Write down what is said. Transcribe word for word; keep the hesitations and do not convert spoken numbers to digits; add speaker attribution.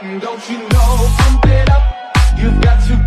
Speaker 1: Don't you know, pump it up. You've got to